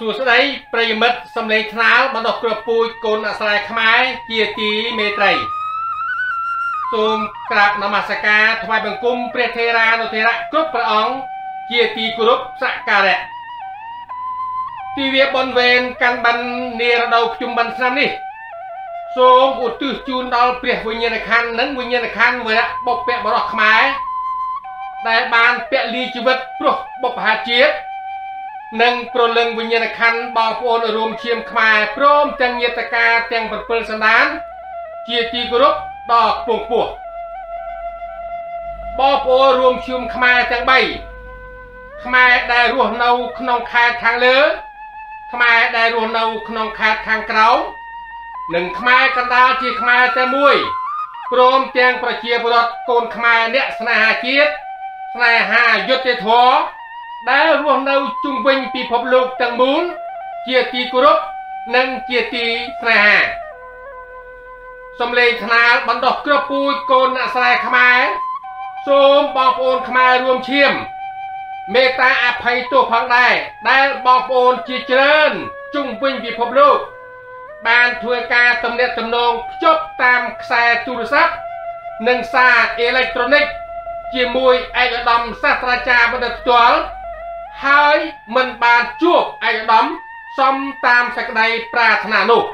សួស្តីប្រិយមិត្តសំឡេងថ្នាលបណ្ដោះគ្រាប់ពូជកូនអស្រ័យខ្មែរជាទីមេត្រីសូមក្រាបនមស្ការថ្វាយបង្គំព្រះថេរានុថេរៈគ្រប់ព្រះអង្គជាទីគោរពសក្ការៈទិវាបុណ្យវេនកាន់បិណ្ឌនារដូវភ្ជុំបិណ្ឌឆ្នាំនេះសូមឧទ្ទិសជូនដល់ព្រះវិញ្ញាណក្ខន្ធនិងវិញ្ញាណក្ខន្ធវរៈបុព្វបុរសខ្មែរដែលបានពលីជីវិតព្រោះបុព្វហេតុជាតិនិងប្រលឹងវិញ្ញាណក្ខន្ធបងប្អូនរួមឈាមខ្មែរព្រមទាំងញាតិកាទាំង7សន្តានជាទីគោរពដ៏ខ្ពង់ខ្ពស់បងប្អូនរួមឈាមខ្មែរទាំង3ខ្មែរដែលរស់នៅក្នុងខេត្តខាងលើខ្មែរដែលរស់នៅក្នុងខេត្តខាងក្រោមនិងខ្មែរកណ្ដាលជាខ្មែរតែមួយព្រមទាំងប្រជាពលរដ្ឋកូនខ្មែរអ្នកស្នេហាជាតិស្នេហាយុត្តិធម៌ដែលរស់នៅជុំវិញពិភពលោកទាំងមូលជាទីគោរពនិងជាទីស្នេហាសំឡេងថ្នាលបណ្ដោះគ្រាប់ពូជកូនអ្នកស្រែខ្មែរសូមបងប្អូនខ្មែររួមឈាមមេត្តាអភ័យទោសផងដែរដែលបងប្អូនជាច្រើនជុំវិញពិភពលោកបានធ្វើការទំនាក់ទំនងភ្ជាប់តាមខ្សែទូរស័ព្ទនិងសារអេឡិចត្រូនិកជាមួយឯកឧត្តមសាស្ត្រាចារ្យបណ្ឌិតផ្ទាល់ហើយមិនបានជួបឯកឧត្តមសមតាមសេចក្តីប្រាថ្នានោះ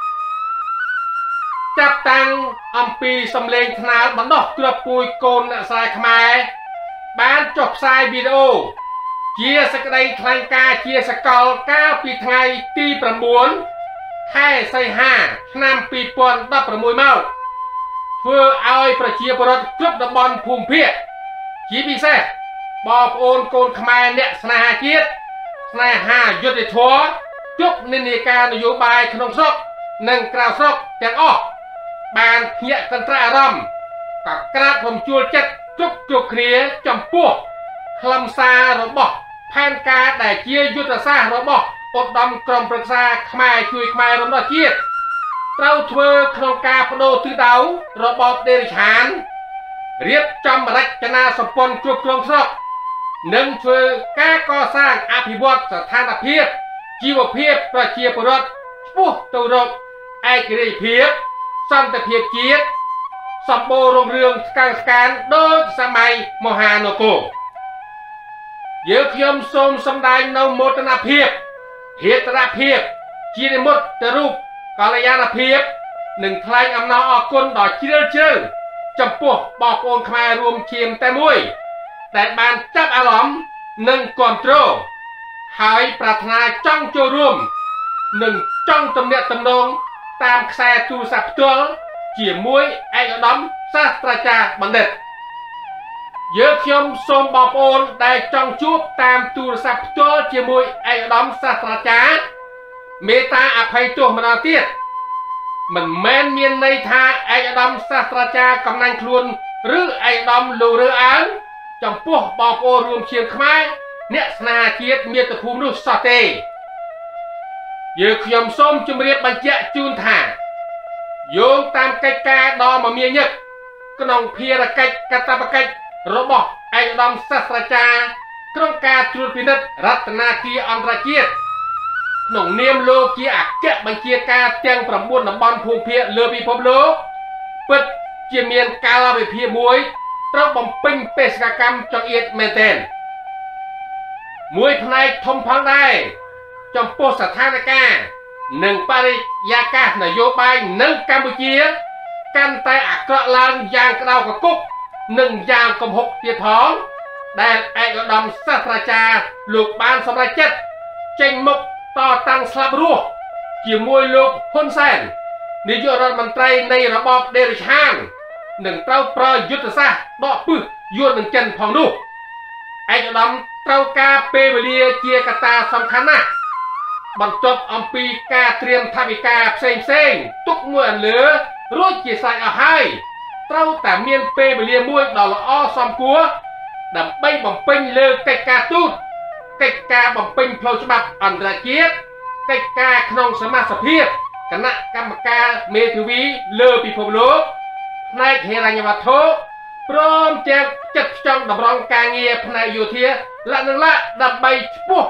ចាប់តាំងអំពីសំឡេងថ្នាលបណ្ដោះគ្រាប់ពូជកូនអ្នកស្រែខ្មែរបានចុះផ្សាយវីដេអូជាសេចក្តីថ្លែងការណ៍ជាសកលកាលពីថ្ងៃទី9ខែសីហាឆ្នាំ2016មកធ្វើឲ្យប្រជាពលរដ្ឋគ្រប់តំបន់ភូមិភាគជាពិសេសបងប្អូនកូនខ្មែរអ្នកស្នេហាជាតិស្នេហាយុត្តិធម៌ជប់និន្នាការនយោបាយក្នុងស្រុកនិងក្រៅស្រុកទាំងអស់បានភ្ញាក់កន្ត្រាក់អារម្មណ៍ក៏ក្រាបរំជួលចិត្តគ្រប់គ្នាចំពោះខ្លឹមសាររបស់ផែនការដែលជាយុទ្ធសាស្ត្ររបស់ឧត្តមក្រុមប្រឹក្សាខ្មែរជួយខ្មែររំដោះជាតិត្រូវធ្វើក្នុងការបដូរទិសដៅរបបដេរឆានរៀបចំរចនាសម្ព័ន្ធគ្រប់គ្រងស្រុកនិងធ្វើការកសាងអភិវឌ្ឍស្ថានភាពជីវភាពប្រជាពលរដ្ឋឆ្ពោះទៅរកឯករាជ្យភាពសន្តិភាពជាតិសម្បូររុងរឿងស្កានដូចសម័យមហានគរយើងខ្ញុំសូមសម្ដែងនៅមោទនភាពហេតុរភាពជានិមិត្តរូបកល្យាណភាពនិងថ្លែងអំណរអគុណដ៏ជ្រាលជ្រៅចំពោះបងប្អូនខ្មែររួមឈាមតែមួយដែលបានចាប់អារម្មណ៍និងគាំទ្រហើយប្រាថ្នាចង់ចូលរួមនិងចង់ទំនាក់ទំនងតាមខ្សែទូរស័ព្ទផ្ទាល់ជាមួយឯកឧត្តមសាស្ត្រាចារ្យបណ្ឌិតយើងខ្ញុំសូមបងប្អូនដែលចង់ជួបតាមទូរស័ព្ទផ្ទាល់ជាមួយឯកឧត្តមសាស្ត្រាចារ្យមេត្តាអភ័យទោសម្ដងទៀតមិនមែនមានន័យថាឯកឧត្តមសាស្ត្រាចារ្យកំណាញ់ខ្លួនឬឯកឧត្តមលោរើអើងចំពោះបងប្អូនរួមឈាមខ្មែរអ្នកស្នេហាជាតិមាតុភូមិនោះសោះទេយើងខ្ញុំសូមជម្រាបបញ្ជាក់ជូនថាយោងតាមកិច្ចការដ៏មមាញឹកក្នុងភារកិច្ចកាតព្វកិច្ចរបស់ឯកឧត្តមសាស្ត្រាចារ្យក្នុងការត្រួតពិនិត្យរតនាគារអន្តរជាតិក្នុងនាមលោកជាអគ្គបញ្ជាការទាំង9តំបន់ភូមិភាគលើពិភពលោកពិតជាមានកាលវិភាគមួយត្រូវបំពេញបេសកកម្មចង្អៀតមែនទែនមួយផ្នែកធំផងដែរចំពោះស្ថានភាពនិងបរិយាកាសនយោបាយនៅកម្ពុជាកាន់តែអាក្រក់ឡើងយ៉ាងក្តៅគគុកនិងយ៉ាងគំហុកទៀតផងដែលឯកឧត្តមសាស្ត្រាចារ្យលោកបានសម្រេចចិត្តចេញមុខតតាំងស្លាប់រស់ជាមួយលោកហ៊ុនសែននាយករដ្ឋមន្ត្រីនៃរបបដេរឆាននឹងត្រូវប្រើយុទ្ធសាស្ត្រដកពឹសយួននឹងចិនផងនោះឯកឧត្តមត្រូវការពេលវេលាជាកត្តាសំខាន់ណាស់បន្ទាប់អំពីការត្រៀមថវិកាផ្សេងទុកមួយអន្លើរួចជាស្រេចអស់ហើយត្រូវតែមានពេលវេលាមួយដ៏ល្អសមគួរដើម្បីបំពេញលើកិច្ចការទូតកិច្ចការបំពេញផ្លូវច្បាប់អន្តរជាតិកិច្ចការក្នុងសមាជិកភាពគណៈកម្មការមេធាវីលើពិភពលោកផ្នែកហិរញ្ញវត្ថុព្រមទាំងចិត្តចង់តម្រង់ការងារផ្នែកយោធាលក្ខណៈដើម្បីឆ្ពោះ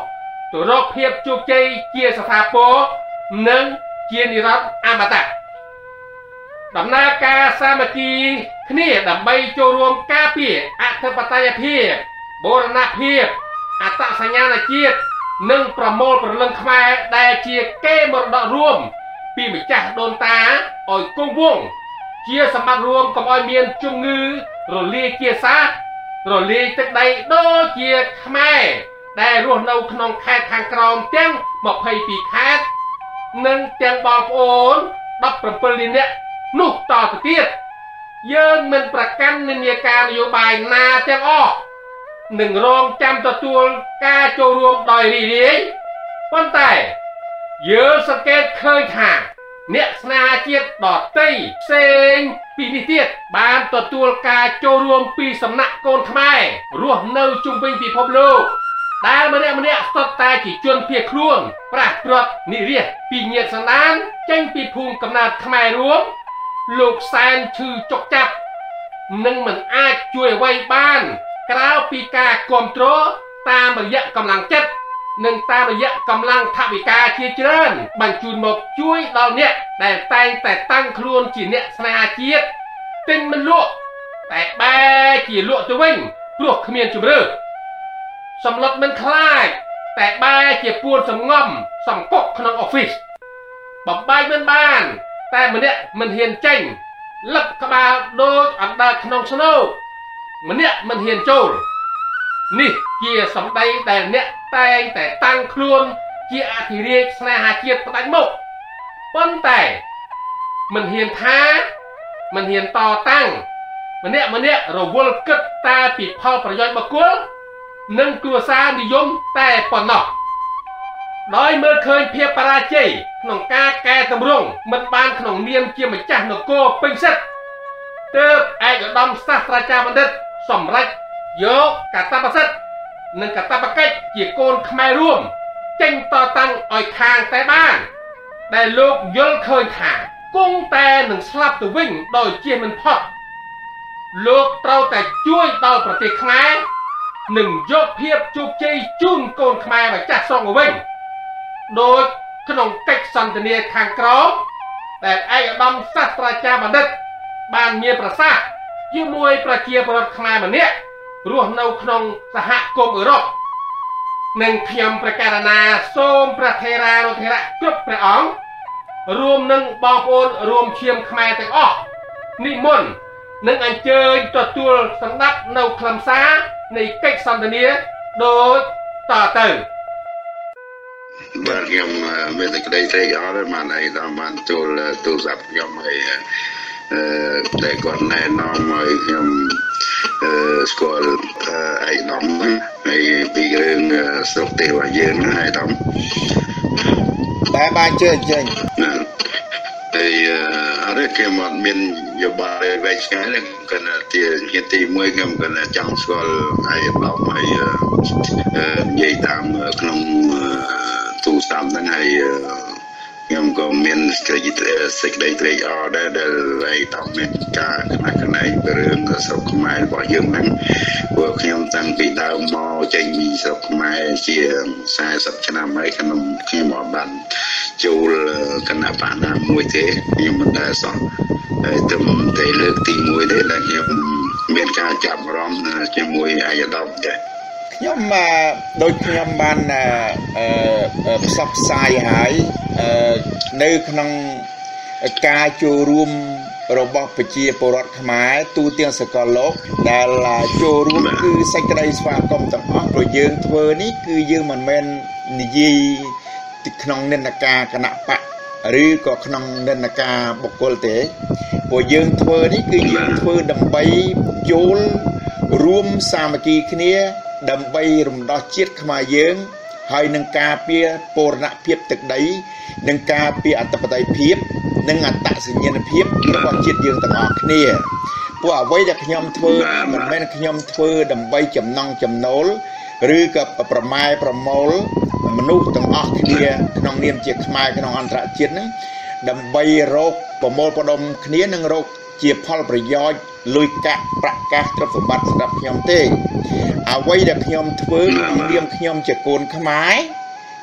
ตัวรบเพียบจุกใจเกียร์สถาปนึงเกียร์นิรันดร์อมตะดำนาการสามัคคีนี่ดำใบโจรวมกาเปียอัตปไตยเพียบโบราณเพียบอัตสัญญาณเกียรตินึ่งประโมทประเลิงขมายได้เชียเก้มรดกรวมปีมิจ่าโดนตาอ่อยกุ้งวงเชียสมัครรวมกับอ่อยเมียนจุงงือโรลีเกียซาโรลีตึกใดโดเชียขมายได้รวมเอาขนมแคททางกรองเจ้งหมอกไผ่ปีแคทนึ่งเตียงบอลโอนดับประเปลินเนี่ยนุกต่อตะเกียบเยินมันประกันนิยการนโยบายนาเจ้งอ้อหนึ่งรองจำตัวกาโจรวมดอยรีดีป้อนแต่เยอะสเก็ตเคยถ่าเนี่ยสนาเจียดดอดตีเซงปีนิเตียดบานตัวกาโจรวมปีสำนักโกนขมายรวมเนวจุงเป็นปีพบโลกได้มาเนี่ยสดตาจีจวนเพียคล้วนปราดปรดนี่เรียกปีเงียดสนานเจ้งปีภูมิกำนาดขมายรวมลูกแซนชื่อจกจับนึ่งมันอาจช่วยไว้บ้านกล่าวปีกากรมโตรตามระยะกำลังจัดหนึ่งตามระยะกำลังทวิกาเชียเจริญบรรจุหมกช่วยเราเนี่ยแต่ตั้งครูนจีเนี่ยสนาเจียดตินมันลวกแต่แบจีลวกจะวิ่งลวกขมิ้นจุบเรือสำลับมันคลายแต่แบจีปูนสำงอมสำกกขนมออฟฟิศบอกใบมันบ้านแต่มันเนี่ยมันเฮียนเจ้งลับกระบาโดยอันดาขนมสโนมันเนี่ยมันเฮียนโจรนี่เกียร์สำได้แต่เนี่ยแต่ตั้งครูนเกียร์อาทิเรียกสนาหาเกียร์ตั้งหมกป้นแต่มันเฮียนท้ามันเฮียนต่อตั้งมันเนี่ยเราวอลกัดตาปิดพ่อประโยชน์บกุลนึ่งกลัวซาดิยมแต่ปอนนอกโดยเมื่อเคยเพียบปราเจยขนมกาแกตำรงมันบานขนมเนียมเกี่ยมจ่าหนโกเป็นเซตเติบไอ้กระดมศาสตราจารย์บัณฑิตสมรักโยกกาตาประสิทธิ์หนึ่งกาตาประเกตเกี่ยโกนขมายร่วมเจงต่อตั้งอ่อยคางแต่บ้านแต่ลูกยลเคยถ่ากุ้งแต่หนึ่งสลับตัววิ่งโดยเจียมันพอดลูกเราแต่ช่วยต่อประเทศขมายหนึ่งยกเพียบจุกใจจุนโกนขมายไปจัดซองวิ่งโดยขนมเก็กสันติเนียทางกรอบแต่ไอ้ดำศาสตราจารย์บัณฑิตบานเมียประสาทยื่มวยประเกียประขมายมันเนี่ยรวมเอาขนมสหกรมยุโรปหนึ่งขยมประการนาโสมประเทราโนเทระกรุบประอ๋องรวมหนึ่งบองโอนรวมเชียมขมายแต่ออกนิมนต์หนึ่งอันเจยตัวสันดับเอาคลำซาในเก็กสันติเนียโดยต่อเติมบางยมเมื่อกี้ได้ใช้ยาได้มาในตอนมันตัวสับยมไอ้แต่ก่อนแน่นอนไม่ยมสกอลไอ้น้องไอ้ปีเรื่องสุขเทวเย็นไอ้น้องบ้านเชื่อจริงไอ้อะไรก็มันมีอยู่บางเรื่องใช่ไหมกันที่ที่ที่มวยกันกันจังสกอลไอ้เราไอ้ยัยตามขนมตู้สามทั้งไอ้ยมก็มีสิ่งใดได้ไอ้ต้องมีการขณะเรื่องสุขหมายบ่ยังนั้นพวกยมตั้งปีดาวมอใจมีสุขหมายเชียงสายสับชนะไม่ขนมขยมบันจูขณะผ่านน้ำมวยเทยมมันได้สองตึมได้เลือกตีมวยได้แล้วยมมีการจับร้อมจะมวยอายดอมได้ยมมาโดยยมบันซับไซหายในขนมกาจูรุมระบบปัจจัยปรดขมายตูเตียงสกอลโลกแต่ละจูรุมคือใส่กระไดสวากรมต่างๆโดยยืงทัวนี้คือยืงมันเป็นนิยีติขนมเนนกาขณะปะหรือก็ขนมเนนกาบกลเตะโดยยืงทัวนี้คือยืงทัวดำใบโจลรวมสามัคคีขณีดำใบรุมดอจิตขมายยืงให้นังกาเปียโปรณะเพียบตึกใดนังกาเปียอัตปไตยเพียบนังอัตตสัญญาณเพียบแล้วก็จิตยืงต่างออกเนี่ยพวกไว้จากขยมเทอมันไม่ขยมเทอดำใบจำนองจำโนลหรือกับประไม้ประโมลมนุษย์ต่างออกเนี่ยขนมเนียมเจียขมายขนมอันตรจิตนั้นดำใบโรคประโมลประดมขณีนังโรคเจียพอลประยอยลุยกะประกาศรับสมบัติสำหรับขยมเต้เอาไว้จากขยมเทอเนียมขยมเจียโกนขมาย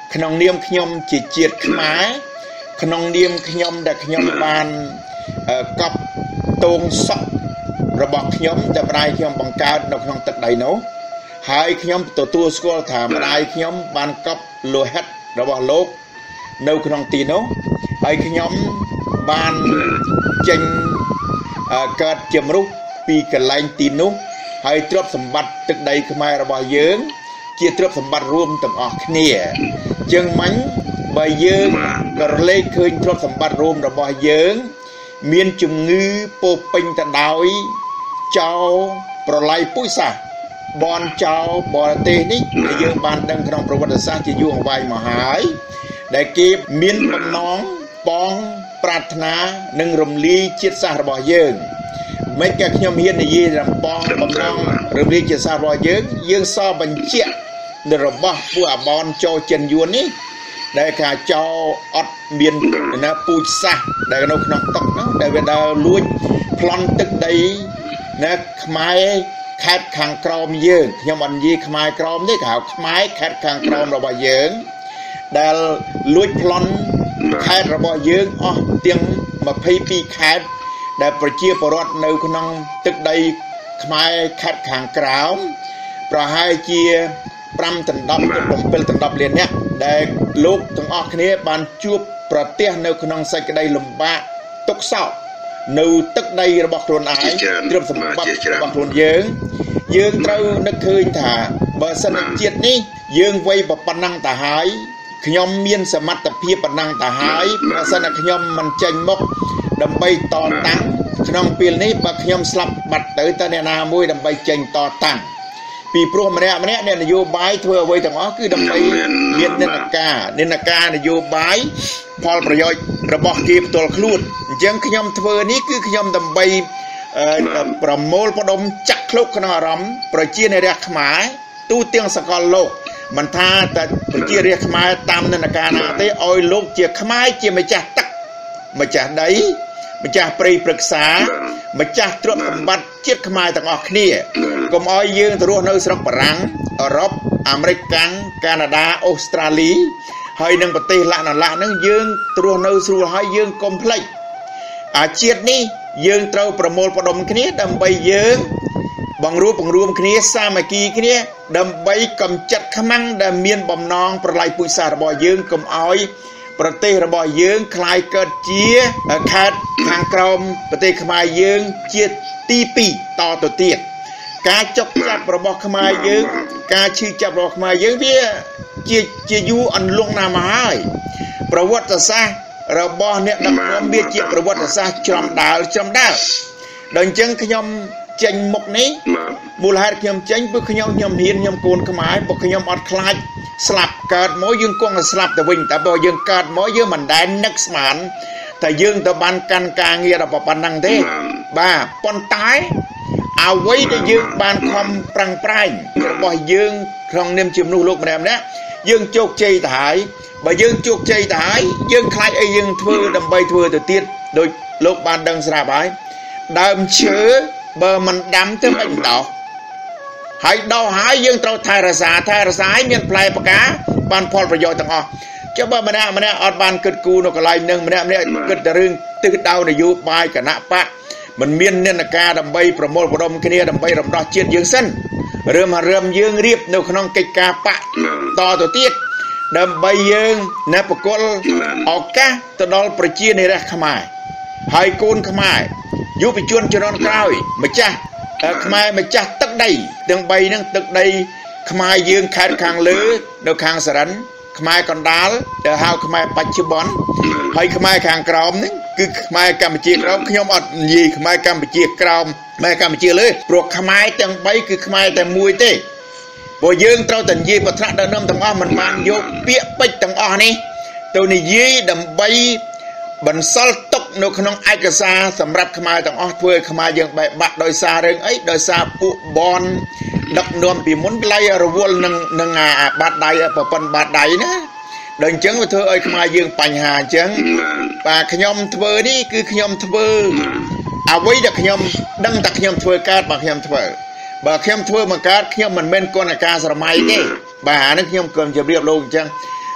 ក្នុងនាមខ្ញុំជាជាតិខ្មែរក្នុងនាមខ្ញុំដែលខ្ញុំបានកប់តងសក់របស់ខ្ញុំដែលម្ដាយខ្ញុំបង្កើតនៅក្នុងទឹកដីនោះហើយខ្ញុំទទួលស្គាល់ថាម្ដាយខ្ញុំបានកប់លោហិតរបស់លោកនៅក្នុងទីនោះហើយខ្ញុំបានចេញកើតជាមនុស្សពីកន្លែងទីនោះហើយទ្រព្យសម្បត្តិទឹកដីខ្មែររបស់យើងជាទ្រព្យសម្បត្តិរួមទាំងអស់គ្នាជាងមិញបើយើងក៏រលែកឃើញទ្រព្យសម្បត្តិរួមរបស់យើងមានជំងឺពោពេញទៅដោយចោលប្រឡ័យពុយសាសបនចោលបរទេសនេះដែលយើងបានដឹងក្នុងប្រវត្តិសាស្ត្រជាយូរអង្វែងមកហើយដែលគេមានបំណងបងប្រាថ្នានិងរំលាយជាតិសាសន៍របស់យើងមិនក៏ខ្ញុំហ៊ាននិយាយរំបងបំណងរំលាយជាតិសាសន៍របស់យើងសរបញ្ជាក់នៅរបស់ពួកអាបនចូលចិនយួននេះដែលថាចោអត់មានណាពូជសាសដែលនៅក្នុងទឹកនោះដែលវាដើរលួចប្លន់ទឹកដីណាខ្មែរខេត្តខាងក្រោមយើងខ្ញុំអត់និយាយខ្មែរក្រោមទេគេហៅខ្មែរខេត្តខាងក្រោមរបស់យើងដែលលួចប្លន់ខេត្តរបស់យើងអស់ទាំង22ខេត្តដែលប្រជាពលរដ្ឋនៅក្នុងទឹកដីខ្មែរខេត្តខាងក្រោមប្រហែលជា5 ដណ្ដប់ទៅ7 ដណ្ដប់លានអ្នកដែលលោកទាំងអស់គ្នាបានជួបប្រទះនៅក្នុងសេចក្តីលំបាកទុក្ខសោកនៅទឹកដីរបស់ខ្លួនឯងទ្រព្យសម្បត្តិរបស់ខ្លួនយើងត្រូវនឹកឃើញថាបើសិនជាតិនេះយើងវ័យប៉ុណ្ណឹងទៅហើយខ្ញុំមានសមត្ថភាពប៉ុណ្ណឹងទៅហើយបើសិនតែខ្ញុំមិនចេញមុខដើម្បីតតាំងក្នុងពេលនេះបើខ្ញុំស្លាប់បាត់ទៅអ្នកណាមួយដើម្បីចេញតតាំងពីព្រោះម្នាក់អ្នកនយោបាយធ្វើអ្វីទាំងអស់គឺដើម្បីមាននិន្នាការនយោបាយផលប្រយោជន៍របស់គេផ្ទាល់ខ្លួនអញ្ចឹងខ្ញុំធ្វើនេះគឺខ្ញុំដើម្បីប្រមូលផ្ដុំចាក់ឃ្លោកក្នុងអារម្មណ៍ប្រជារាស្ត្រខ្មែរទូទាំងសកលលោកមិនថាតែប្រជារាស្ត្រខ្មែរតាមនិន្នាការណាទេឲ្យលោកជាខ្មែរជាម្ចាស់ទឹកម្ចាស់ដីម្ចាស់ព្រៃព្រឹក្សាម្ចាស់ទ្រព្យសម្បត្តិជាតិខ្មែរទាំងអស់គ្នាកុំឲ្យយើងទៅរស់នៅស្រុកបារាំងអឺរ៉ុបអាមេរិកកាណាដាអូស្ត្រាលីហើយនឹងប្រទេសលក្ខណៈហ្នឹងយើងទៅរស់នៅស្រួលហើយយើងកុំភ្លេចអាជាតិនេះយើងត្រូវប្រមូលផ្ដុំគ្នាដើម្បីយើងបង្រួមគ្នាសាមគ្គីគ្នាដើម្បីកម្ចាត់ខ្មាំងដែលមានបំណងប្រឡាយពូជសាសន៍របស់យើងកុំឲ្យប្រទេសរបស់យើងคล้ายកើតជាខេត្តខាងក្រោមប្រទេសខ្មែរយើងជាទី2តទៅទៀតការចុកចាប់របស់ខ្មែរយើងការឈឺចាប់របស់ខ្មែរយើងវាជាយូរអន្លង់ណាស់មកហើយប្រវត្តិសាស្ត្ររបស់អ្នកដឹកនាំវាជាប្រវត្តិសាស្ត្រច្រំដាលដល់អញ្ចឹងខ្ញុំចេញមុខនេះមូលហេតុខ្ញុំចេញព្រោះខ្ញុំហ៊ានខ្ញុំកូនខ្មែរព្រោះខ្ញុំអត់ខ្លាចស្លាប់កើតមកយើងគង់តែស្លាប់ទៅវិញតែបើយើងកើតមកយើងមិនដែលនឹកស្មានតែយើងទៅបានកាន់ការងារដល់ប៉ុណ្ណឹងទេបាទប៉ុន្តែអ្វីដែលយើងបានខំប្រឹងប្រែងរបស់យើងក្នុងនាមជាមនុស្សលោកម្នាក់យើងជោគជ័យទៅហើយបើយើងជោគជ័យទៅហើយយើងខ្លាចអីយើងធ្វើដើម្បីធ្វើទៅទៀតដោយលោកបានដឹងស្រាប់ហើយដើមឈើបើមិនដាំទៅមិនដោះហើយដោះហើយយើងត្រូវថែរក្សាឲ្យមានផ្លែផ្កាបានផលប្រយោជន៍ទាំងអស់ចុះបើម្នាក់អត់បានគិតគូរនៅកន្លែងនឹងម្នាក់គិតតែរឿងទិសដៅនយោបាយគណៈបកមិនមាននិន្នាការដើម្បីប្រមូលផ្ដុំគ្នាដើម្បីរំដោះជាតិយើងសិនរឿងយើងរៀបនៅក្នុងកិច្ចការបកតទៅទៀតដើម្បីយើងនៅបកលឱកាសទៅដល់ប្រជានិរាស្ត្រខ្មែរហើយកូនខ្មែរយុវជនជំនាន់ក្រោយម្ចាស់ខ្មែរម្ចាស់ទឹកដីទាំង3ហ្នឹងទឹកដីខ្មែរយើងខេត្តខាងលើនៅខាងសរិនខ្មែរកណ្ដាលដែលហៅខ្មែរបច្ចុប្បន្នហើយខ្មែរខាងក្រោមហ្នឹងគឺខ្មែរកម្ពុជាក្រោមខ្ញុំអត់និយាយខ្មែរកម្ពុជាក្រោមខ្មែរកម្ពុជាលើព្រោះខ្មែរទាំង3គឺខ្មែរតែមួយទេព្រោះយើងត្រូវតែនិយាយបត្រាដឹកនាំទាំងអស់មិនបានយកពាក្យពេចន៍ទាំងអស់នេះទៅនិយាយដើម្បីបន្សល់ទុកនៅក្នុងឯកសារសម្រាប់ខ្មែរទាំងអស់ធ្វើឲ្យខ្មែរយើងបែកបាក់ដោយសាររឿងអីដោយសារពួកបនដឹកនាំពីមុនផ្លៃរវល់នឹងអាបាតដៃប្រព័ន្ធបាតដៃណាដល់អញ្ចឹងវាធ្វើឲ្យខ្មែរយើងបញ្ហាអញ្ចឹងបាទខ្ញុំធ្វើនេះគឺខ្ញុំធ្វើអ្វីដែលខ្ញុំដឹងតែខ្ញុំធ្វើកើតបើខ្ញុំធ្វើបើខ្ញុំធ្វើមកកើតខ្ញុំមិនមែនគណការស្រមៃទេបាទអានេះខ្ញុំគំជម្រាបលោកអញ្ចឹង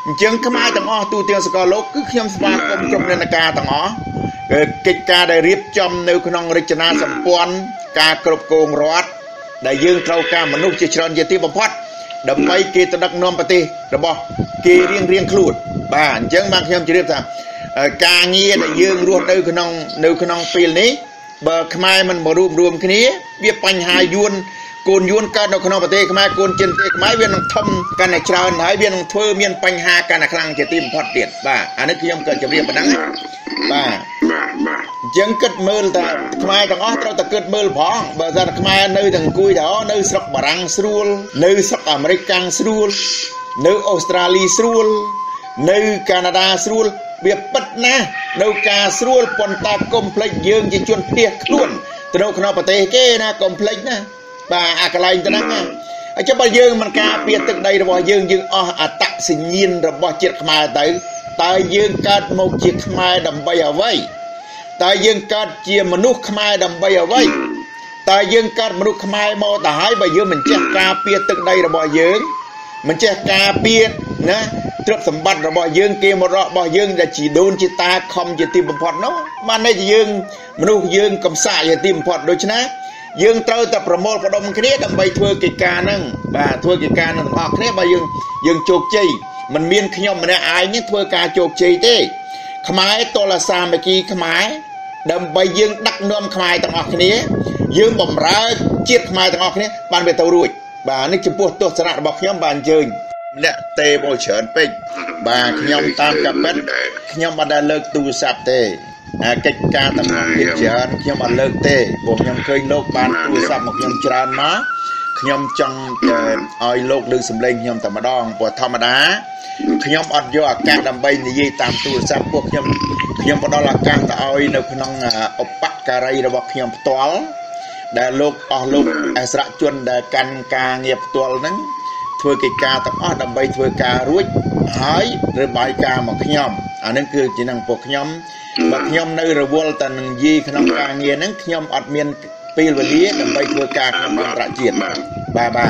ចឹងខ្មែរទាំងអស់ទូទាំងសកលលោកគឺខ្ញុំស្វាគមន៍ក្រុមនិន្នាការទាំងអស់កិច្ចការដែលរៀបចំនៅក្នុងរចនាសម្ព័ន្ធការគ្រប់គ្រងរដ្ឋដែលយើងត្រូវការមនុស្សជាច្រើនជាទីបំផុតដើម្បីគេទៅដឹកនាំប្រទេសរបស់គេរៀងខ្លួនបាទអញ្ចឹងបានខ្ញុំជម្រាបថាការងារដែលយើងរស់នៅក្នុងពេលនេះបើខ្មែរមិនមករួមគ្នាវាបញ្ហាយួនកូនយួនកើតនៅក្នុងប្រទេសខ្មែរកូនចិនប្រទេសខ្មែរវានឹងធំកាន់តែច្រើនហើយវានឹងធ្វើមានបញ្ហាកាន់តែខ្លាំងជាទីបំផុតទៀតបាទអានេះខ្ញុំក៏ជម្រាបប៉ុណ្ណឹងបាទអញ្ចឹងគិតមើលថាខ្មែរទាំងអស់ត្រូវតែគិតមើលផងបើថាខ្មែរនៅទាំងអង្គុយថានៅស្រុកបារាំងស្រួលនៅស្រុកអាមេរិកកាំងស្រួលនៅអូស្ត្រាលីស្រួលនៅកាណាដាស្រួលវាពិតណាស់នៅការស្រួលប៉ុន្តែកុំភ្លេចយើងជាជនផ្ទះខ្លួនទៅនៅក្នុងប្រទេសគេណាកុំភ្លេចណាបាទអាកន្លែងទៅហ្នឹងណាអញ្ចឹងបើយើងមិនការពារទឹកដីរបស់យើងអស់អត្តសញ្ញាណរបស់ជាតិខ្មែរទៅតើយើងកើតមកជាខ្មែរដើម្បីអ្វីតើយើងកើតជាមនុស្សខ្មែរដើម្បីអ្វីតើយើងកើតមនុស្សខ្មែរមកទៅហើយបើយើងមិនចេះការពារទឹកដីរបស់យើងមិនចេះការពារណាទ្រព្យសម្បត្តិរបស់យើងគេមរតករបស់យើងដែលជីដូនជីតាខំជាទីបំផុតនោះបានន័យថាយើងមនុស្សយើងកំសាកជាទីបំផុតដូច្នេះយើងត្រូវតែប្រមូលផ្ដុំគ្នាដើម្បីធ្វើកិច្ចការហ្នឹងបាទធ្វើកិច្ចការហ្នឹងទាំងអស់គ្នាបើយើងជោគជ័យមិនមានខ្ញុំម្នាក់ឯងទេធ្វើការជោគជ័យទេខ្មែរតលសាមគ្គីខ្មែរដើម្បីយើងដឹកនាំខ្មែរទាំងអស់គ្នាយើងបំរើជាតិខ្មែរទាំងអស់គ្នាបានវាទៅរួចបាទនេះចំពោះទស្សនៈរបស់ខ្ញុំបានអញ្ជើញម្នាក់ទេបោច្រើនពេកបាទខ្ញុំតាមកាពិតខ្ញុំមិនដែលលើកទូរស័ព្ទទេកិច្ចការទាំងអស់ជាច្រើនខ្ញុំអត់លើកទេព្រោះខ្ញុំឃើញលោកបានទូរស័ព្ទមកខ្ញុំច្រើនមកខ្ញុំចង់ឲ្យលោកលើកសម្លេងខ្ញុំតែម្ដងព្រោះធម្មតាខ្ញុំអត់យកឱកាសដើម្បីនិយាយតាមទូរស័ព្ទពួកខ្ញុំផ្ដល់ឱកាសទៅឲ្យនៅក្នុងឧបការីរបស់ខ្ញុំផ្ទាល់ដែលលោកអសរជនដែលកាន់ការងារផ្ទាល់ហ្នឹងធ្វើកិច្ចការទាំងអស់ដើម្បីធ្វើការរួចហើយរបាយការណ៍មកខ្ញុំអានឹងគឺជានឹងពួកខ្ញុំបើខ្ញុំនៅរវល់តែនឹងនិយាយក្នុងការងារហ្នឹងខ្ញុំអត់មានពេលវេលាដើម្បីធ្វើការក្នុងអន្តរជាតិបាទណា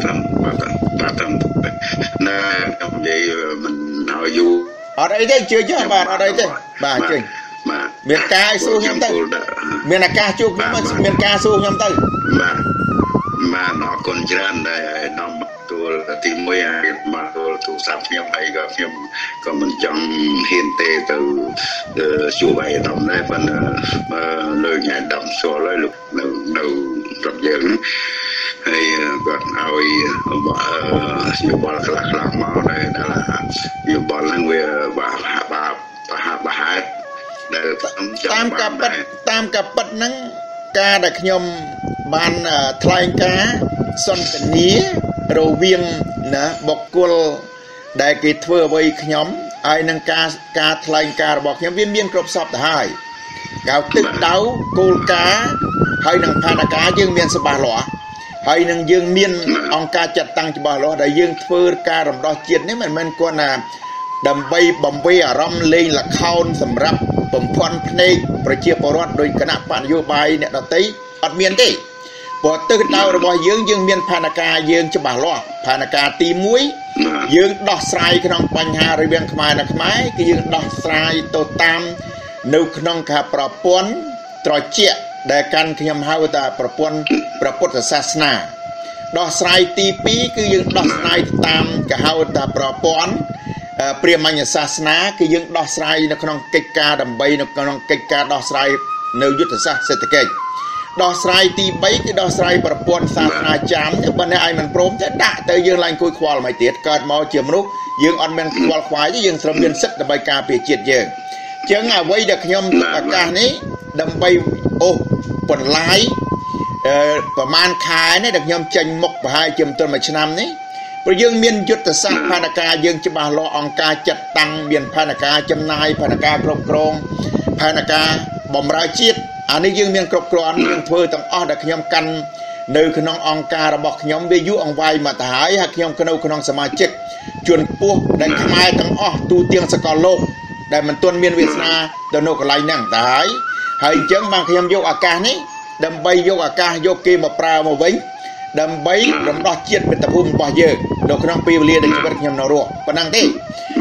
ខ្ញុំនិយាយមិនឲ្យយូរអត់អីទេជឿចុះបាទអត់អីទេបាទជឿមានការសួរខ្ញុំទៅមានឱកាសជួបខ្ញុំមានការសួរខ្ញុំទៅបាទអរគុណច្រើនដែលនាំទួលទី1ឲ្យមកទួលទូរស័ព្ទខ្ញុំហើយក៏ខ្ញុំក៏មិនចង់ហ៊ានទេទៅជួបអីដល់ដែរប៉ុន្តែលើញ៉ាំដំស្គាល់ហើយលោកនៅស្រុកយើងហើយគាត់ឲ្យយោបល់ខ្លះមកដែរយោបល់ហ្នឹងវាប្រហែលដែលតាមកាពិតហ្នឹងការដែលខ្ញុំបានថ្លែងការសន្ទនារវាងណាបុគ្គលដែលគេធ្វើអ្វីខ្ញុំហើយនឹងការថ្លែងការរបស់ខ្ញុំវាមានគ្រប់សពទៅហើយកៅទឹកដៅគោលការណ៍ហើយនឹងផែនការយើងមានច្បាស់លាស់ហើយនឹងយើងមានអង្គការចាត់តាំងច្បាស់លាស់ដែលយើងធ្វើការរំដោះជាតិនេះមិនមែនគ្រាន់តែដើម្បីបំពេញអារម្មណ៍លេងល្ខោនសម្រាប់បំភាន់ភ្នែកប្រជាពលរដ្ឋដោយគណៈបកនយោបាយអ្នកដទៃអត់មានទេព្រោះទិសដៅរបស់យើងមានផែនការយើងច្បាស់លាស់ផែនការទី1យើងដោះស្រាយក្នុងបញ្ហារវាងខ្មែរនិងខ្មែរគឺយើងដោះស្រាយទៅតាមនៅក្នុងការប្រព័ន្ធត្រជាក់ដែលកាន់ខ្ញុំហៅថាប្រព័ន្ធព្រះពុទ្ធសាសនាដោះស្រាយទី2គឺយើងដោះស្រាយតាមគេហៅថាប្រព័ន្ធព្រាហ្មញ្ញសាសនាគឺយើងដោះស្រាយនៅក្នុងកិច្ចការដើម្បីនៅក្នុងកិច្ចការដោះស្រាយនៅយុទ្ធសាស្ត្រសេដ្ឋកិច្ចដោះស្រាយទី3គឺដោះស្រាយប្រព័ន្ធសាសនាចាមបើអ្នកឯងមិនព្រមទេដាក់ទៅយើងឡើងគួយខ្វល់មកទៀតកើតមកជាមនុស្សយើងអត់មានខ្វល់ខ្វាយទេយើងត្រូវមានសិទ្ធិដើម្បីការពារជាតិយើងអញ្ចឹងអ្វីដែលខ្ញុំឱកាសនេះដើម្បីបន្លាយប្រហែលខែនេះដែលខ្ញុំចេញមុខប្រហែលជាមិនទាន់មួយឆ្នាំនេះព្រោះយើងមានយុទ្ធសាស្ត្រផែនការយើងច្បាស់លាស់អង្គការចាត់តាំងមានផែនការចំណាយផែនការគ្រប់គ្រងផែនការបម្រើជាតិអានេះយើងមានគ្រប់គ្រាន់យើងធ្វើទាំងអស់ដែលខ្ញុំកាន់នៅក្នុងអង្គការរបស់ខ្ញុំវាយូរអង្វែងមកទៅហើយខ្ញុំក្នុងសមាជិកជួនពោះដែលខ្មែរទាំងអស់ទូទាំងសកលលោកដែលមិនទាន់មានវាសនាទៅនៅកន្លែងហ្នឹងទៅហើយអញ្ចឹងបានខ្ញុំយកឱកាសនេះដើម្បីយកឱកាសយកគេមកប្រើមកវិញដើម្បីរំដោះជាតិមាតុភូមិរបស់យើងនៅក្នុងពេលវេលាដែលជីវិតខ្ញុំនៅរស់ប៉ុណ្ណឹងទេ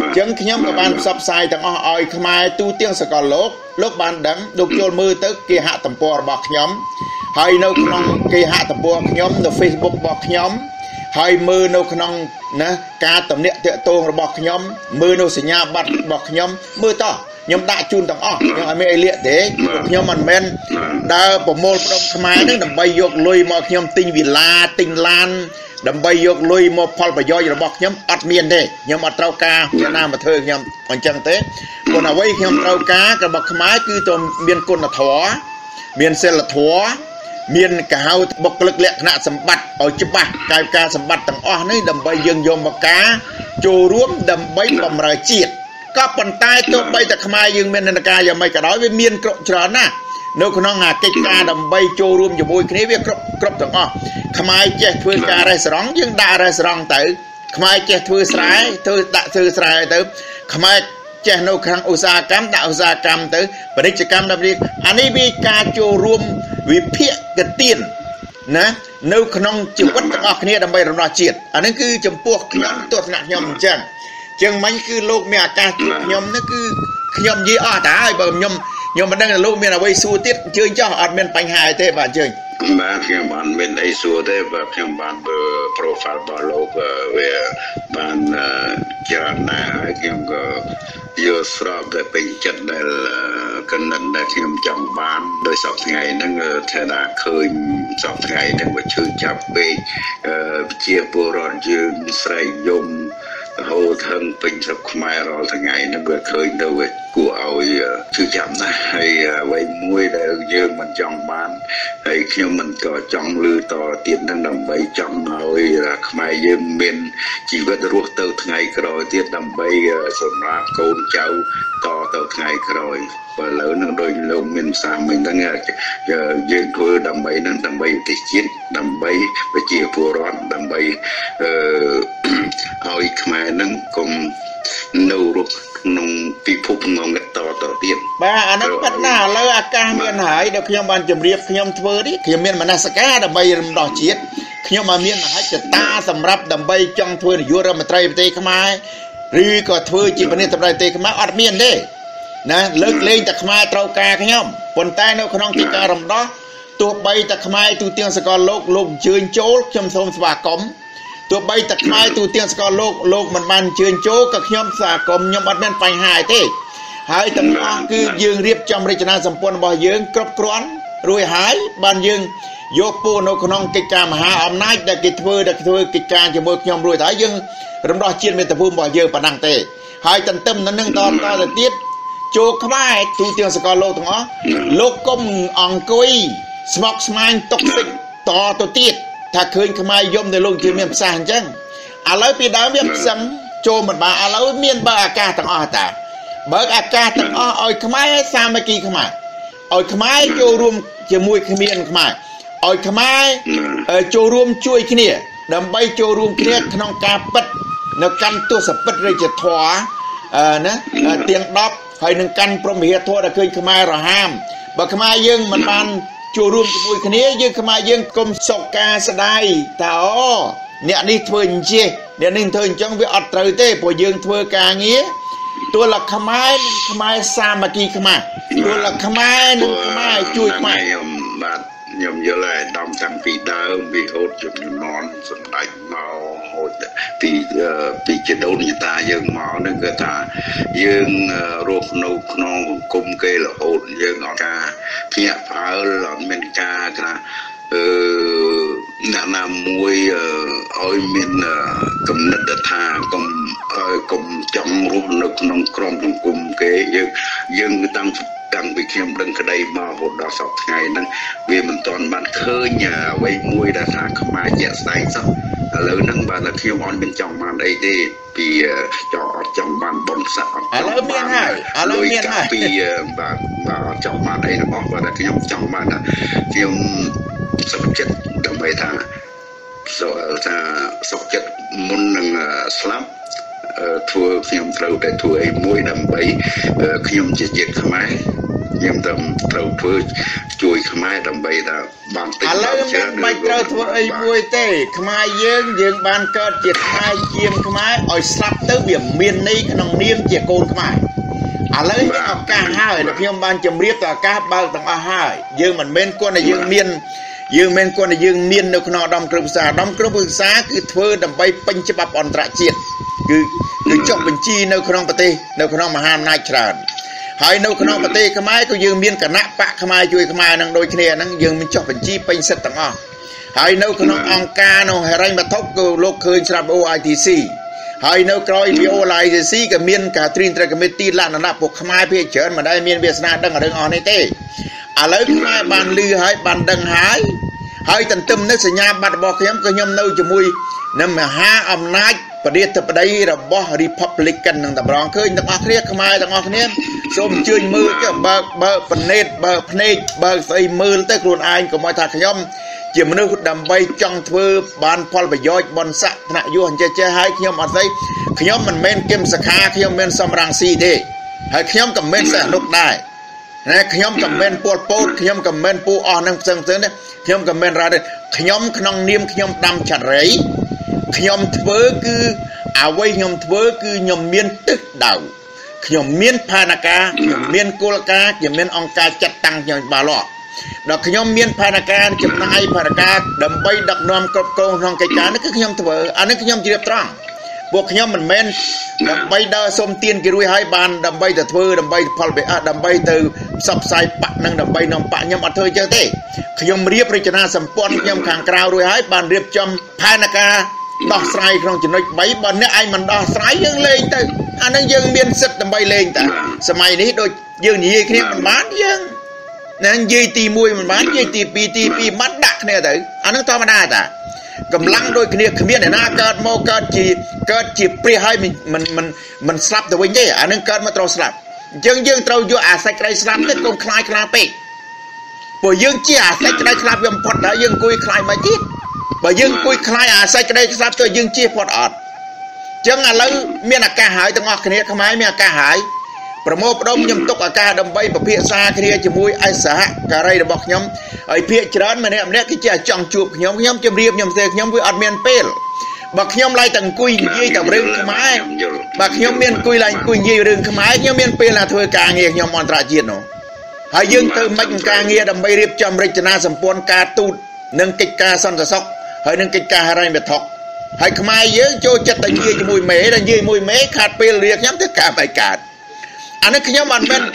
ចឹងខ្ញុំក៏បានផ្សព្វផ្សាយទាំងអស់ឲ្យខ្មែរទូទាំងសកលលោកបានដឹងលោកចូលមើលទៅគេហទំព័ររបស់ខ្ញុំហើយនៅក្នុងគេហទំព័រខ្ញុំនៅ Facebook របស់ខ្ញុំហើយមើលនៅក្នុងណាការតំណាក់តាក់ទងរបស់ខ្ញុំមើលនៅសញ្ញាបត្ររបស់ខ្ញុំមើលតោះខ្ញុំដាក់ជូនទាំងអស់ខ្ញុំអត់មានអីលាក់ទេខ្ញុំមិនមែនដើរប្រមូលផ្ដុំខ្មែរនឹងដើម្បីយកលុយមកខ្ញុំទិញវិឡាទិញឡានដើម្បីយកលុយមកផលប្រយោជន៍របស់ខ្ញុំអត់មានទេខ្ញុំអត់ត្រូវការអ្នកណាមកធ្វើខ្ញុំអញ្ចឹងទេប៉ុន្តែអ្វីខ្ញុំត្រូវការរបស់ខ្មែរគឺទៅមានគុណធម៌មានសិលធម៌មានកហៅបុគ្គលិកលក្ខណៈសម្បត្តិឲ្យច្បាស់កាយការសម្បត្តិទាំងអស់នេះដើម្បីយើងយកមកការចូលរួមដើម្បីបម្រើជាតិក៏ប៉ុន្តែទោះបីតែខ្មែរយើងមាននការយ៉ាងម៉េចក៏ដោយវាមានគ្រប់ច្រើនណាស់នៅក្នុងកិច្ចការដើម្បីចូលរួមជាមួយគ្នាវាគ្រប់ទាំងអស់ខ្មែរចេះធ្វើការរ៉េស្តូរ៉ង់យើងដាក់រ៉េស្តូរ៉ង់ទៅខ្មែរចេះធ្វើស្រែធ្វើដាក់ធ្វើស្រែទៅខ្មែរចេះនៅខាងឧស្សាហកម្មដាក់ឧស្សាហកម្មទៅពាណិជ្ជកម្មដល់នេះអានេះវាការចូលរួមវិភាគកទានណានៅក្នុងជីវិតទាំងអស់គ្នាដើម្បីរំដោះជាតិអានេះគឺចំពោះខ្ញុំទស្សនៈខ្ញុំអញ្ចឹងចឹងមិញគឺលោកមានឱកាសជួបខ្ញុំនេះគឺខ្ញុំនិយាយអស់តាហើយបើខ្ញុំមិនដឹងថាលោកមានអ្វីសួរទៀតអញ្ជើញចុះអត់មានបញ្ហាអីទេបាទអញ្ជើញបាទខ្ញុំបានមានអីសួរទេបាទខ្ញុំបានបើ profile របស់លោកវាបានច្រើនណាស់ហើយខ្ញុំក៏យកស្របតែពេញចិត្តដែលកណ្ដឹងដែលខ្ញុំចង់បានដោយសពថ្ងៃហ្នឹងថាថាឃើញសពថ្ងៃហ្នឹងវាឈឺចាប់ពេកជាពលរដ្ឋយើងស្រែកយំហូរថឹងពេញស្រុកខ្មែររាល់ថ្ងៃហ្នឹងវាឃើញទៅវាគួរឲ្យជឿចាំណាស់ហើយអ្វីមួយដែលយើងមិនចង់បានហើយខ្ញុំមិនក៏ចង់លឺតទៀតហ្នឹងដើម្បីចង់ឲ្យខ្មែរយើងមានជីវិតរស់ទៅថ្ងៃក្រោយទៀតដើម្បីសម្រាប់កូនចៅតទៅថ្ងៃក្រោយបើលើនឹងដូចលោកមានភាសាមិញហ្នឹងយើងធ្វើដើម្បីហ្នឹងដើម្បីប្រទេសជាតិដើម្បីប្រជាពលរដ្ឋដើម្បីឲ្យខ្មែរហ្នឹងកុំនៅរស់ក្នុងពិភពងងឹតតទៀតបាទអាហ្នឹងប៉ិតណាឥឡូវអាកាសមានហើយដល់ខ្ញុំបានជម្រាបខ្ញុំធ្វើនេះខ្ញុំមានមនសិការដើម្បីរំដោះជាតិខ្ញុំមកមានមហិច្ឆតាសម្រាប់ដើម្បីចង់ធ្វើនាយករដ្ឋមន្ត្រីប្រទេសខ្មែរឬក៏ធ្វើជាប្រធានាធិបតីប្រទេសខ្មែរអត់មានទេណាលើកលែងតែខ្មែរត្រូវការខ្ញុំប៉ុន្តែនៅក្នុងកិច្ចការរំដោះទោះបីតែខ្មែរទូទាំងសកលលោកអញ្ជើញចូលខ្ញុំសូមស្វាគមន៍ទោះបីតែខ្មែរទូទាំងសកលលោកមិនបានអញ្ជើញចូលក៏ខ្ញុំស្វាគមន៍ខ្ញុំអត់មានបញ្ហាទេហើយទាំងអស់គឺយើងរៀបចំរចនាសម្ព័ន្ធរបស់យើងគ្រប់គ្រាន់រួចហើយបានយើងយកពូនៅក្នុងកិច្ចការមហាអំណាចដែលគេធ្វើកិច្ចការជាមួយខ្ញុំរួចហើយយើងរំដោះជាតិមាតុភូមិរបស់យើងប៉ុណ្ណឹងទេហើយទន្ទឹមនឹងតទៅទៀតចូលខ្មែរទូទាំងសកលលោកទាំងអស់លោកកុំអង្គុយស្មុកស្មាញតុកសិកតទៅទៀតថាឃើញខ្មែរយំទៅលោកជឿមានប្រសាសន៍អញ្ចឹងឥឡូវពីដើមវាផ្សឹងចូលមិនបានឥឡូវមានបើអាកាសទាំងអស់តាបើអាកាសទាំងអស់ឲ្យខ្មែរសាមគ្គីខ្មែរឲ្យខ្មែរចូលរួមជាមួយគ្នាខ្មែរឲ្យខ្មែរចូលរួមជួយគ្នាដើម្បីចូលរួមគ្នាក្នុងការពិតនៅកាន់ទស្សពិតរាជធម៌ណាទាំង10ហើយនឹងកាន់ព្រហ្មវិហារធម៌ដែលឃើញខ្មែររហាមបើខ្មែរយើងមិនបានចូលរួមជាមួយគ្នាយើងខ្មែរយើងកុំសុកការស្ដាយថាអូអ្នកនេះធ្វើអញ្ចេះអ្នកនេះធ្វើអញ្ចឹងវាអត់ត្រូវទេព្រោះយើងធ្វើការងារទោះlàខ្មែរនិងខ្មែរសាមគ្គីខ្មែរទោះlàខ្មែរនិងខ្មែរជួយខ្មែរបាទខ្ញុំយល់ហើយដំតាំងពីដើមវាហូតជំនាន់សម្ដេចមកហូតពីជីដូនជីតាយើងមកនឹងគឺថាយើងរស់នៅក្នុងសង្គមគេរហូតយើងអត់ការភ្ញាក់ផ្អើលអត់មានការថាអ្នកណាមួយឲ្យមានកំណត់ថាកុំចង់រស់នៅក្នុងក្រុមសង្គមគេយើងតាំងពីខ្ញុំដឹងក្តីមករហូតដល់សប្តាហ៍ថ្ងៃហ្នឹងវាមិនទាន់បានឃើញអ្វីមួយដែលថាខ្មែរជាក់ស្ដែងសោះឥឡូវហ្នឹងបាទតែខ្ញុំអត់មានចង់បានអីទេពីអត់ចង់បានបនស័ក្តិឥឡូវមានហើយឥឡូវមានហើយពីបាទអត់ចង់បានអីរបស់បាទតែខ្ញុំចង់បានថាខ្ញុំសុខចិត្តដើម្បីថាសុខចិត្តមុននឹងស្លាប់ធ្វើខ្ញុំត្រូវតែធ្វើអីមួយដើម្បីខ្ញុំជាជាតិខ្មែរខ្ញុំទៅត្រូវធ្វើជួយខ្មែរដើម្បីថាបានតិចបានច្រើនមិនត្រូវធ្វើអីមួយទេខ្មែរយើងបានកើតជាខ្មែរជាខ្មែរឲ្យស្លាប់ទៅវាមានន័យក្នុងនាមជាកូនខ្មែរឥឡូវមានឱកាសហើយដែលខ្ញុំបានជម្រាបទៅឱកាសបើកទាំងអស់ហើយយើងមិនមែនគួរតែយើងមាននៅក្នុងឧត្តមក្រុមប្រឹក្សាឧត្តមក្រុមប្រឹក្សាគឺធ្វើដើម្បីពេញច្បាប់អន្តរជាតិគឺចុះបញ្ជីនៅក្នុងប្រទេសនៅក្នុងមហាអំណាចច្រើនហើយនៅក្នុងប្រទេសខ្មែរក៏យើងមានគណៈបកខ្មែរជួយខ្មែរនឹងដូចគ្នាហ្នឹងយើងមានចុះបញ្ជីពេញសិទ្ធិទាំងអស់ហើយនៅក្នុងអង្គការនៅហិរញ្ញវត្ថុក៏លោកឃើញស្រាប់ OITC ហើយនៅក្រោយ OITC ក៏មានការត្រៀមត្រែកមិត្តលក្ខណៈពួកខ្មែរភាគច្រើនមិនដែលមានវាសនាដឹងរឿងអស់នេះទេឥឡូវខ្មែរបានលឺហើយបានដឹងហើយទន្ទឹមនឹងសញ្ញាបត្ររបស់ខ្ញុំនៅជាមួយនឹងមហាអំណាចប្រទេសបតីរបស់ Republican នឹងតម្រង់ឃើញទាំងអស់គ្នាខ្មែរទាំងអស់គ្នាសូមអញ្ជើញមើលទៅបើភ្នែកបើស្អីមើលទៅខ្លួនឯងកុំឲ្យថាខ្ញុំជាមនុស្សដើម្បីចង់ធ្វើបានផលប្រយោជន៍បនស័កថ្នាក់យុអញ្ចេះហើយខ្ញុំអត់ស្អីខ្ញុំមិនមែនគឹមសខាខ្ញុំមានសំរងស៊ីទេហើយខ្ញុំក៏មិនសេះអនុកដែរណាខ្ញុំក៏មិនពលពោតខ្ញុំក៏មិនពូអស់នឹងផ្សេងៗទេខ្ញុំក៏មិនរ៉ាទេខ្ញុំក្នុងនាមខ្ញុំដាំឆារីខ្ញុំធ្វើគឺអ្វីខ្ញុំធ្វើគឺខ្ញុំមានទឹកដៅខ្ញុំមានផែនការខ្ញុំមានគោលការណ៍ខ្ញុំមានអង្គការចាត់តាំងខ្ញុំបានលាស់ដល់ខ្ញុំមានផែនការចំណាយផែនការដើម្បីដឹកនាំគ្រប់គ្រងក្នុងកិច្ចការនេះគឺខ្ញុំធ្វើអានេះខ្ញុំជ្រាបត្រង់ពួកខ្ញុំមិនមែនដើម្បីដើរសុំទានគេរួចហើយបានដើម្បីទៅធ្វើដើម្បីផលប្រយោជន៍ដើម្បីទៅផ្សព្វផ្សាយបកនឹងដើម្បីនាំបកខ្ញុំអត់ធ្វើចឹងទេខ្ញុំរៀបរចនាសម្ព័ន្ធខ្ញុំខាងក្រៅរួចហើយបានរៀបចំផែនការដោះស្រាយក្នុងចំណុច3បើអ្នកឯងមិនដោះស្រាយយើងលេងទៅអានឹងយើងមានសិទ្ធិដើម្បីលេងតាសម័យនេះដូចយើងនិយាយគ្នាមិនបានយើងណានិយាយទី1មិនបាននិយាយទី2ទី2មិនដាក់គ្នាទៅអានឹងធម្មតាតាកម្លាំងដូចគ្នាគ្មានអ្នកណាកើតមកកើតជាព្រះហើយមិនស្លាប់ទៅវិញទេអានឹងកើតមកត្រូវស្លាប់អញ្ចឹងយើងត្រូវយកអាសេចក្តីស្លាប់ទៅកុំខ្លាចខ្លាំងពេកព្រោះយើងជាអាសេចក្តីស្លាប់វាបំផុតហើយយើងអង្គុយខ្លាចមិនទៀតបើយើងអង្គុយខ្លាចអាសេចក្តីស្លាប់ទៅយើងជាផុតអត់អញ្ចឹងឥឡូវមានឱកាសហើយទាំងអស់គ្នាខ្មែរមានឱកាសហើយប្រមូលផ្ដុំខ្ញុំទុកឱកាសដើម្បីពិភាក្សាគ្នាជាមួយឯសហការីរបស់ខ្ញុំហើយភាគច្រើនម្នាក់គឺចេះចង់ជួបខ្ញុំជម្រាបខ្ញុំទេខ្ញុំវាអត់មានពេលបើខ្ញុំឡើយតែអង្គុយនិយាយតែរឿងខ្មែរបើខ្ញុំមានអង្គុយនិយាយរឿងខ្មែរខ្ញុំមានពេលណាធ្វើការងារខ្ញុំអន្តរជាតិនោះហើយយើងទៅមិនការងារដើម្បីរៀបចំរចនាសម្ព័ន្ធការទូតនិងកិច្ចការសន្តិសុខហើយនឹងកិច្ចការហិរញ្ញវត្ថុហើយខ្មែរយើងចូលចិត្តតែនិយាយជាមួយមេតែនិយាយមួយមេខាត់ពេលរៀបខ្ញុំទៅការបែកកាត់អានេះខ្ញុំអត់មាន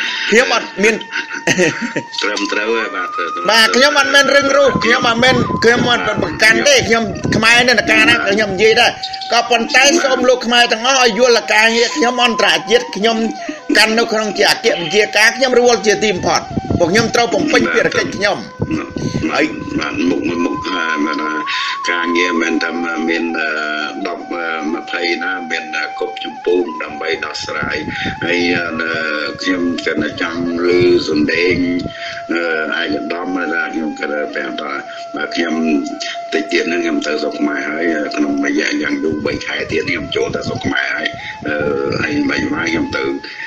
ត្រឹមត្រូវហើយបាទខ្ញុំអត់មានរឹងរូសខ្ញុំអត់ប្រកាន់ទេខ្ញុំខ្មែរនៅការណាខ្ញុំនិយាយដែរក៏ប៉ុន្តែសូមលោកខ្មែរទាំងអស់ឲ្យយល់ការងារខ្ញុំអន្តរជាតិខ្ញុំកាន់នៅក្នុងជាអគ្គបញ្ជាការខ្ញុំរវល់ជាទីបំផុតពួកខ្ញុំត្រូវបំពេញភារកិច្ចខ្ញុំហើយបានមុខការងារមិនតែមាន10 20ណាមានគប់ចម្ពោះដើម្បីដោះស្រាយហើយខ្ញុំក៏ចង់ឮសំដែងអាយដាមណាខ្ញុំក៏ប្រាប់ថាខ្ញុំតិចទៀតហ្នឹងខ្ញុំទៅស្រុកខ្មែរហើយក្នុងរយៈយ៉ាងយូរ3ខែទៀតខ្ញុំចូលទៅស្រុកខ្មែរហើយមិនមកខ្ញុំទៅ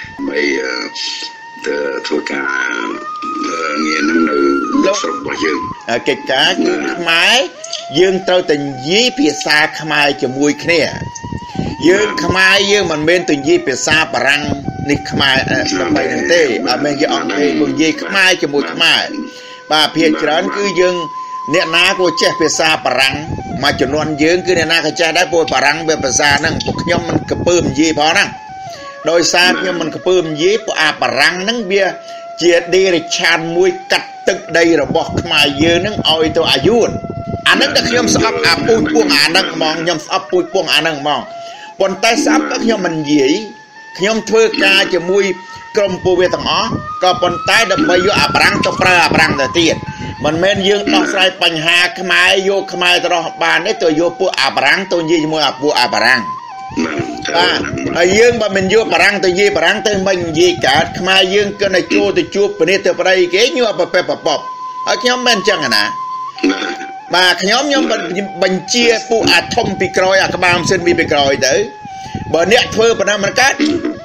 ធ្វើការងារនឹងនៅស្រុករបស់យើងកិច្ចការគឺខ្មែរយើងត្រូវតែនិយាយភាសាខ្មែរជាមួយគ្នាយើងខ្មែរយើងមិនមែនទៅនិយាយភាសាបារាំងនេះខ្មែរដើម្បីនឹងទេអត់មែននិយាយអង់គ្លេសមកនិយាយខ្មែរជាមួយខ្មែរបាទភាគច្រើនគឺយើងអ្នកណាក៏ចេះភាសាបារាំងមួយចំនួនយើងគឺអ្នកណាក៏ចេះដែរព្រោះបារាំងវាភាសាហ្នឹងពួកខ្ញុំមិនក្ពើមនិយាយផងណាដោយសារខ្ញុំមិនក្ពើមនិយាយព្រោះអាបារាំងហ្នឹងវាជាដេរិឆានមួយកាត់ទឹកដីរបស់ខ្មែរយើងហ្នឹងឲ្យទៅអាយុអាហ្នឹងតែខ្ញុំស្អប់អាពូជពងអាហ្នឹងហ្មងខ្ញុំស្អប់ពូជពងអាហ្នឹងហ្មងប៉ុន្តែស្អប់ក៏ខ្ញុំមិននិយាយខ្ញុំធ្វើការជាមួយក្រុមពួកវាទាំងអស់ក៏ប៉ុន្តែដើម្បីយកអាបារាំងទៅប្រើអាបារាំងទៅទៀតមិនមែនយើងដោះស្រាយបញ្ហាខ្មែរយកខ្មែរទៅរស់បានទេទៅយកពួកអាបារាំងទៅនិយាយជាមួយពួកអាបារាំងបាទហើយយើងបើមិនយកបារាំងទៅនិយាយបារាំងទៅមិននិយាយកើតខ្មែរយើងគិតតែចូលទៅជួបពនិតទៅប្តីគេញ័រប្រពពហើយខ្ញុំមិនអញ្ចឹងណាបាទខ្ញុំបញ្ជាពួកអាធំពីក្រោយអាក្បាលម៉ាស៊ីនពីក្រោយទៅបើអ្នកធ្វើប៉ុណ្ណាមិនកើត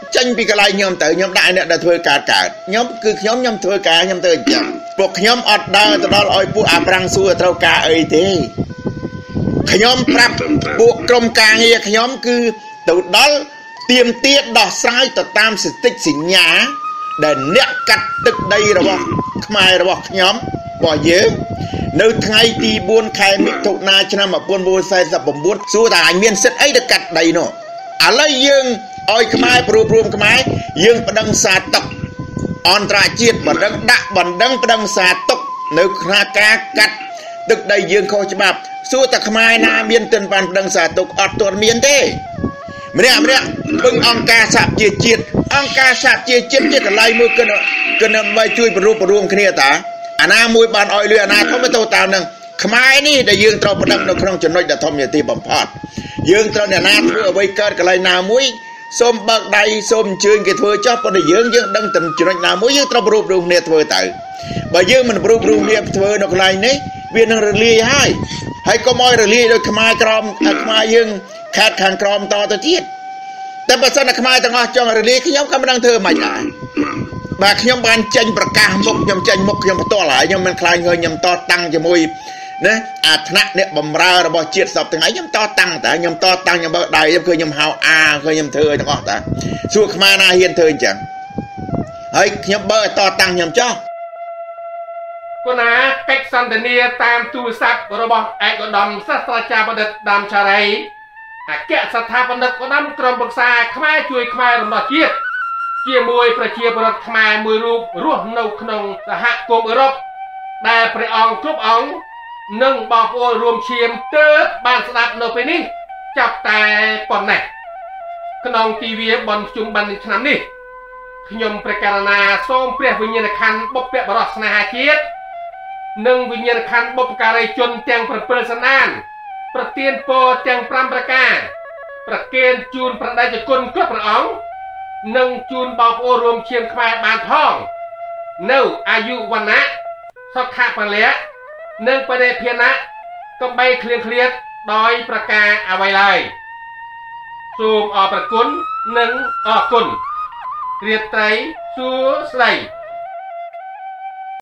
ចេញពីកន្លែងខ្ញុំទៅខ្ញុំដាក់អ្នកដែលធ្វើការកើតខ្ញុំគឺខ្ញុំធ្វើការខ្ញុំទៅអញ្ចឹងពួកខ្ញុំអត់ដើរទៅដល់ឲ្យពួកអាប្រាំងសួរត្រូវការអីទេខ្ញុំប្រាប់ពួកក្រុមការងារខ្ញុំគឺទៅដល់ទៀមទាត់ដោះស្រាយទៅតាមសតិសញ្ញាដែលអ្នកកាត់ទឹកដីរបស់ខ្មែររបស់ខ្ញុំរបស់យើងនៅថ្ងៃទី4ខែមិថុនាឆ្នាំ1949សួរថាអញមានសិទ្ធិអីទៅកាត់ដីនោះឥឡូវយើងឲ្យខ្មែរព្រមខ្មែរយើងប្តឹងសារទុកអន្តរជាតិបណ្ដឹងដាក់បណ្ដឹងប្តឹងសារទុកនៅក្នុងការកាត់ទឹកដីយើងខុសច្បាប់សួរតែខ្មែរណាមានទិនបានប្តឹងសារទុកអត់ទាន់មានទេម្នាក់ពឹងអង្គការសហប្រជាជាតិអង្គការសហប្រជាជាតិជាកន្លែងមួយគណៈដើម្បីជួយប្ររួមគ្នាតាអាណាមួយបានឲ្យលុយអាណាធំទៅតាមនឹងខ្មែរនេះដែលយើងត្រូវប្តឹងនៅក្នុងចំណុចដែលធំជាទីបំផុតយើងត្រូវអ្នកណាធ្វើអ្វីកើតកន្លែងណាមួយសូមបើកដៃសូមអញ្ជើញគេធ្វើចោះប៉ុន្តែយើងដឹងតែចំណុចណាមួយយើងត្រូវប្ររួមគ្នាធ្វើទៅបើយើងមិនប្ររួមគ្នាធ្វើនៅកន្លែងនេះវានឹងរលាយហើយកុំឲ្យរលាយដោយខ្មែរក្រមខ្មែរយើងខាត់ខាងក្រមតទៅទៀតតែបើសិនតែខ្មែរទាំងអស់ចង់រលាយខ្ញុំក៏មិនដឹងធ្វើមិនដែរបាទខ្ញុំបានចេញប្រកាសមុខខ្ញុំចេញមុខខ្ញុំផ្ទាល់ហើយខ្ញុំមិនខ្លាចខ្ញុំតតាំងជាមួយណាអាថ្នាក់អ្នកបំរើរបស់ជាតិសពថ្ងៃខ្ញុំតតាំងតែខ្ញុំតតាំងខ្ញុំបើដៃខ្ញុំឃើញខ្ញុំហៅអាឃើញខ្ញុំធ្វើឲ្យទាំងអស់តាសួរខ្មែរណាហ៊ានធ្វើអញ្ចឹងហើយខ្ញុំបើតតាំងខ្ញុំចោះគណាកិច្ចសន្ទនាតាមទូរស័ព្ទរបស់ឯកឧត្តមសាស្ត្រាចារ្យបណ្ឌិតដាមឆារីអគ្គស្ថាបនិកឧត្តមក្រុមប្រឹក្សាខ្មែរជួយខ្មែររំដោះជាតិជាមួយប្រជាពលរដ្ឋខ្មែរមួយរូបរស់នៅក្នុងសហគមន៍អឺរ៉ុបដែលព្រះអង្គគ្រប់អង្គនិងបងប្អូនរួមឈាមទើបបានស្ដាប់នៅពេលនេះចាប់តែប៉ុណ្ណេះក្នុងទិវាបុណ្យភ្ជុំបិណ្ឌឆ្នាំនេះខ្ញុំព្រះករុណាសូមព្រះវិញ្ញាណក្ខន្ធបុព្វបុរសស្នេហាជាតិនិងវិញ្ញាណក្ខន្ធបុព្វការីជនទាំង7សន្តានប្រទានពរទាំង5ប្រការប្រគេនជូនព្រះដេចគុណគ្រប់ព្រះអង្គនិងជូនបងប្អូនរួមឈាមខ្មែរបានផងនៅអាយុវណ្ណៈសុខៈពលៈនិងបរិភាណៈកំបីឃ្លៀងឃ្លាតដោយប្រការអ្វីឡើយសូមអរព្រគុណនិងអរគុណរាត្រីសួស្តី